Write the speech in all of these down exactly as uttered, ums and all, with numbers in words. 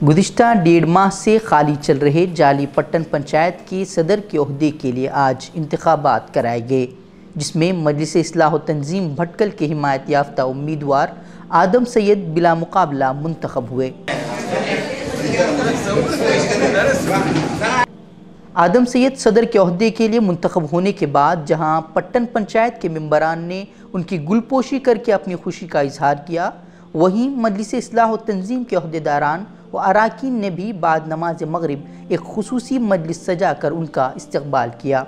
گزشتہ ڈیڑھ ماہ سے خالی چل رہے جالی پٹن پنچایت کے صدر کے عہدے کے لیے آج انتخابات کرائے گئے، جس میں مجلس اصلاح و تنظیم بھٹکل کے حمایت یافتہ امیدوار آدم سید بلا مقابلہ منتخب ہوئے۔ آدم سید صدر کے عہدے کے لیے منتخب ہونے کے بعد جہاں پٹن پنچایت کے ممبران نے ان کی گلپوشی کر کے اپنی خوشی کا اظہار کیا، وہیں مجلس اصلاح و تنظیم کے عہدیداران و اراکین نے بھی بعد نماز مغرب ایک خصوصی مجلس سجا کر ان کا استقبال کیا۔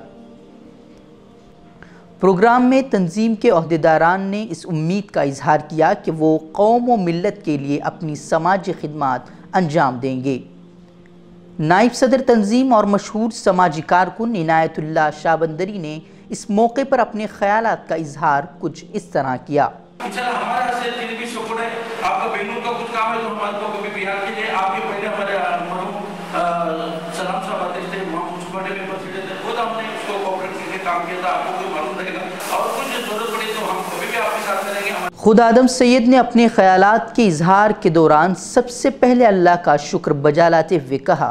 پروگرام میں تنظیم کے عہدیداران نے اس امید کا اظہار کیا کہ وہ قوم و ملت کے لیے اپنی سماجی خدمات انجام دیں گے۔ نائب صدر تنظیم اور مشہور سماجی کارکن عنایت اللہ شاہ بندری نے اس موقع پر اپنے خیالات کا اظہار کچھ اس طرح کیا۔ ہمارا سے بھی شکر ہے، آپ کا بہنوں کا کچھ کام ہے تو ہمارے کو بھی بہار کے لیے آپ کے پہلے ہمارے مرحوم سلام صاحب آتے تھے، اس بڑے میں پسیلے تھے، خود ہم نے اس کو کوپریٹ کے کام کیا تھا، آپ کو بھی معلوم رہے گا اور کچھ ضرورت پڑی تو ہم کبھی بھی آپ کے ساتھ رہیں گے۔ خود آدم سید نے اپنے خیالات کے اظہار کے دوران سب سے پہلے اللہ کا شکر بجا لاتے ہوئے کہا،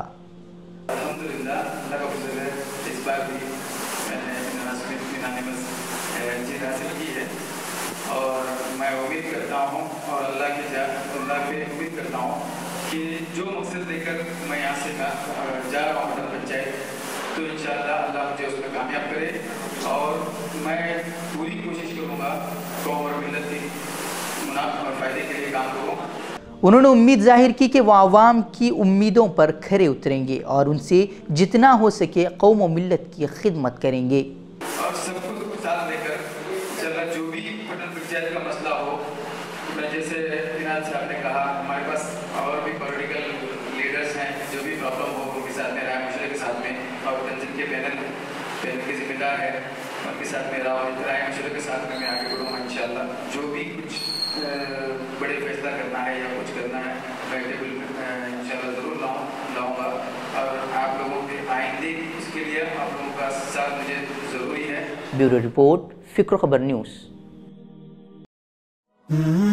اور میں امید کرتا ہوں اور اللہ کے اللہ پہ امید کرتا ہوں کہ جو مقصد لے کر میں یہاں سے جا رہا ہوں پٹن پنچایت، تو انشاءاللہ اللہ مجھے اس میں کامیاب کرے اور میں پوری کوشش کروں گا قوم اور ملت کی منافع اور فائدے کے لیے کام کروں۔ انہوں نے امید ظاہر کی کہ وہ عوام کی امیدوں پر کھرے اتریں گے اور ان سے جتنا ہو سکے قوم و ملت کی خدمت کریں گے اور سب کو ساتھ لے کر چلا جو بھی پٹن پنچایت کا مسئلہ ہو، میں جیسے عنایت صاحب نے کہا ہمارے پاس اور بھی پولیٹیکل لیڈرز ہیں، جو بھی پرابلم ہو ان کے ساتھ میں رائے مشورے کے ساتھ میں، اور تنظیم کے پینل پینل کے ذمہ دار ہے ان کے ساتھ میں رائے مشورے کے ساتھ میں میں آگے بڑھوں گا انشاءاللہ۔ جو بھی کچھ بڑے فیصلہ کرنا ہے یا کچھ کرنا ہے میں ٹیبل انشاءاللہ ضرور لاؤں لاؤں گا اور آپ لوگوں کے آئندے اس کے لیے آپ لوگوں کا ساتھ مجھے ضروری ہے۔ بیورو رپورٹ، فکر خبر نیوز۔